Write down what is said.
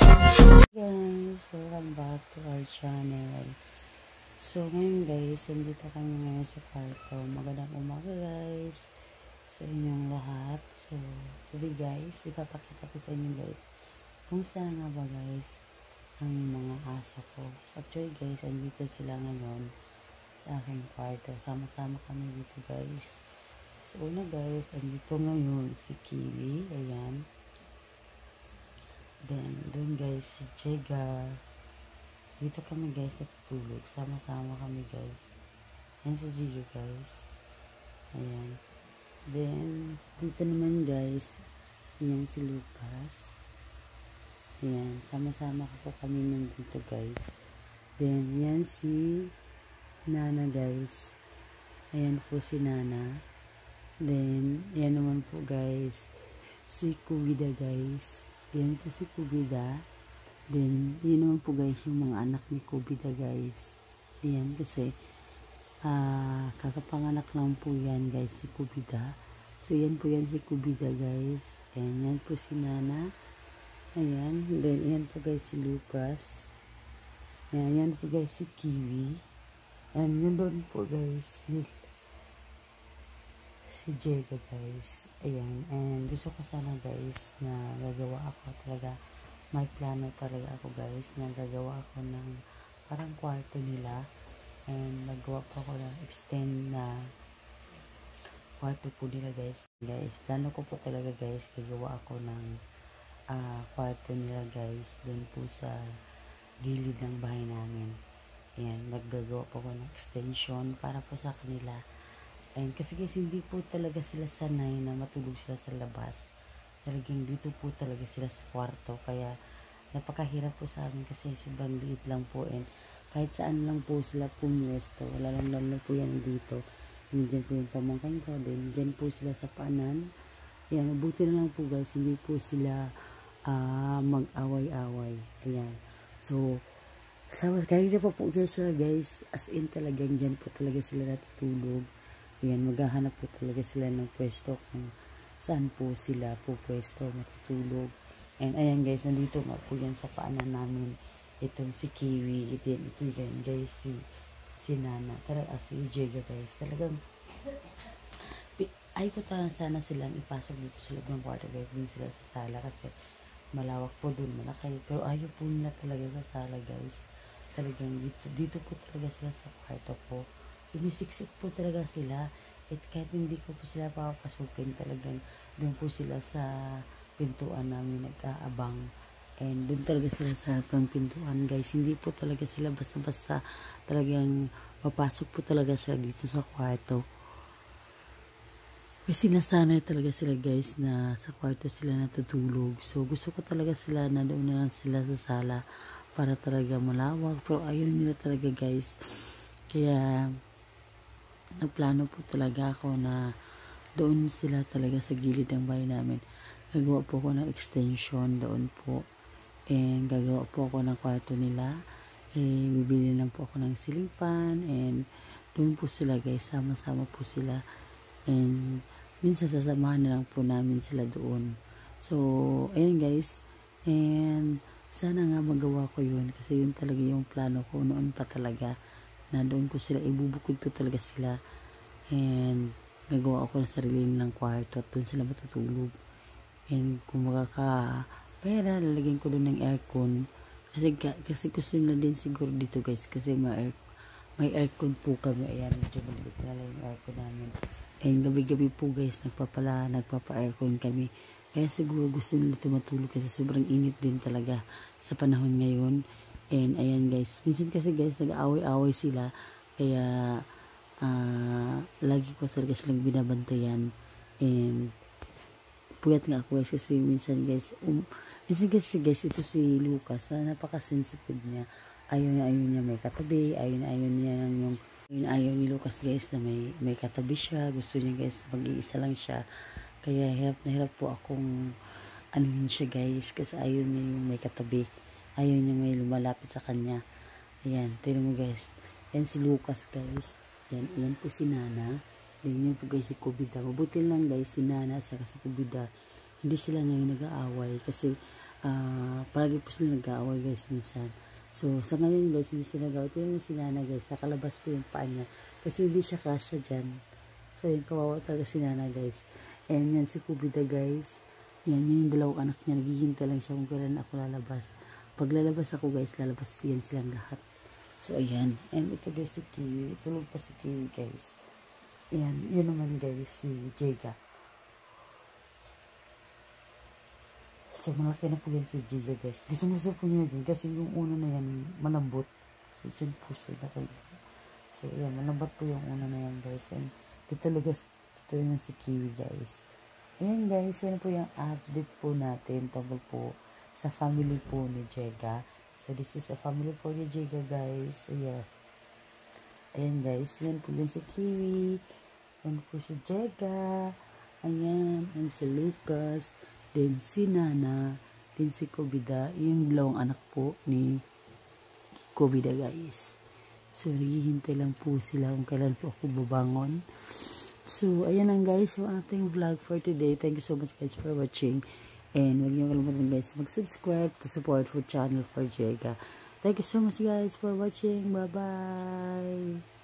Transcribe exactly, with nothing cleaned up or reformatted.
Guys, welcome back to our channel. So ngayon guys, nandito kami ngayon sa kwarto. Magandang umaga guys sa inyong lahat. So today guys, ipapakita ko sa inyo guys kung saan nga ba guys ang mga aso ko. So actually guys, andito sila ngayon sa aking kwarto. Sama-sama kami dito guys. So una guys, andito ngayon si Kiwi. Ayan. Then, doon guys, si Jega. Dito kami guys natutulog. Sama-sama kami guys. Ayan si Jega guys. Ayan. Then, dito naman guys, ayan si Lucas. Ayan. Sama-sama ko kami nandito guys. Then, yan si Nana guys. Ayan po si Nana. Then, yan naman po guys, si Kubida guys. Yan po si Kubida. Then, yun naman po guys yung mga anak ni Kubida guys. Ayan kasi uh, kakapanganak lang po yan guys si Kubida. So, yan po yan si Kubida guys. Ayan, yan po si Nana. Ayan. Then, yan po guys si Lucas. Ayan, yan po guys si Kiwi. And yun doon po guys si si Jega guys. Ayan. And gusto ko sana guys na gagawa ako talaga, may plano talaga ako guys na gagawa ako ng parang kwarto nila. And nagawa pa ako ng extend na kwarto po nila guys. Guys, plano ko po talaga guys, gagawa ako ng uh, kwarto nila guys dun po sa gilid ng bahay namin. Ayan. Maggagawa po ako ng extension para po sa kanila. And kasi guys, hindi po talaga sila sanay na matulog sila sa labas. Talagang dito po talaga sila sa kwarto. Kaya napakahirap po sa amin kasi sobrang liit lang po. And kahit saan lang po sila pumwesto. Wala lang lalo po yan dito. And dyan po yung pamangkin ko. Then dyan po sila sa paanan. Ayan, mabuti na lang po guys. Hindi po sila uh, mag-away-away. Ayan. So, sama, kanina pa po guys sila guys. As in talagang dyan po talaga sila natutulog. Ayan, maghahanap po talaga sila ng pwesto kung saan po sila po pwesto, matutulog. And ayan guys, nandito nga po yan sa paanan namin. Itong si Kiwi, ito yan, ito yan guys, si, si Nana, talaga si Jega guys. Talagang, ay ko talaga sana silang ipasok dito sa loob ng kwarto guys, dun sila sa sala kasi malawak po dun, malaki. Pero ayaw po nila talaga sa sala guys. Talagang dito, dito po talaga sila sa kwarto po. Sumisiksik po talaga sila. At kahit hindi ko po sila papasukin, talagang doon po sila sa pintuan namin nag-aabang. And doon talaga sila sa harap ng pintuan guys. Hindi po talaga sila basta-basta, talagang papasok po talaga sila dito sa kwarto. Kasi nasanay talaga sila guys na sa kwarto sila natutulog. So gusto ko talaga sila na doon na lang sila sa sala para talaga malawak. Pero ayaw nila talaga guys. Kaya nagplano po talaga ako na doon sila talaga sa gilid ng bahay namin. Gagawa po ako ng extension doon po. And gagawa po ako ng kwarto nila. Eh, bibili lang po ako ng silipan. And doon po sila guys. Sama-sama po sila. And minsan sasamahan na lang po namin sila doon. So, ayun guys. And sana nga magawa ko yun. Kasi yun talaga yung plano ko noon pa talaga. Na doon ko sila, ibubukod ko talaga sila. And gagawa ako ng sarili nilang kwarto at doon sila matutulog. And kung makaka pera, lalagyan ko doon ng aircon. Kasi, kasi gusto nila din siguro dito guys. Kasi may, air, may aircon po kami. Ayan, medyo maliit na lang yung aircon namin. And gabi-gabi po guys, nagpapala, nagpapa-aircon kami. Kaya siguro gusto nila ito matulog kasi sobrang init din talaga sa panahon ngayon. And ayan guys, minsan kasi guys nag-away-away sila, kaya uh, lagi ko talaga silang binabantayan. And puyat nga ako guys kasi minsan guys, um, minsan kasi guys ito si Lucas, uh, napaka-sensitive niya. Ayaw na ayaw niya may katabi, ayaw na ayaw niya ng yung ayaw na ayaw ni Lucas guys na may, may katabi siya. Gusto niya guys mag-iisa lang siya. Kaya hirap na hirap po akong anuhin siya guys kasi ayaw niya yung may katabi. Ayaw niya may lumalapit sa kanya. Ayan, tignan mo guys. Yan si Lucas guys. Yan, yan po si Nana. Yan yun po guys si Kubida. Mabuti lang guys si Nana at saka si Kubida. Hindi sila ngayon nag-aaway kasi uh, palagi po sila nag-aaway guys minsan. So, sa ngayon guys, hindi sila nag-aaway. Ito yung si Nana guys, nakalabas po yung paa niya. Kasi hindi siya kasya dyan. So, yung kawawa talaga si Nana guys. And yan si Kubida guys. Yan yung dalawang anak niya. Naghihintay lang siya kung kailan ako lalabas. Pag lalabas ako guys, lalabas yan silang lahat. So, ayan. And ito guys si Kiwi. Tulog pa si Kiwi guys. Ayan. Yun naman guys si Jega. So, malaki na po yan si Jega guys. Gusto gusto po niya din kasi yung una na yan malambot. So, dyan po sila kayo. So, ayan. Malambot po yung una na yan guys. And dito lugas, dito yun si Kiwi guys. Ayan guys. Yan po yung update po natin. Tungkol po sa family po ni Jega. So, this is a family po ni Jega, guys. So, yeah. Ayan, guys. Yan po yun si Kiwi. Yan po si Jega. Ayan. Yan si Lucas. Then, si Nana. Then, si Kubida. Yung dalawang anak po ni Kubida, guys. So, naghihintay lang po sila kung kailan po ako babangon. So, ayan lang, guys. Yung ating vlog for today. Thank you so much, guys, for watching. And huwag niyo kalimutan guys mag-subscribe to support for channel for Jega. Thank you so much guys for watching. Bye bye.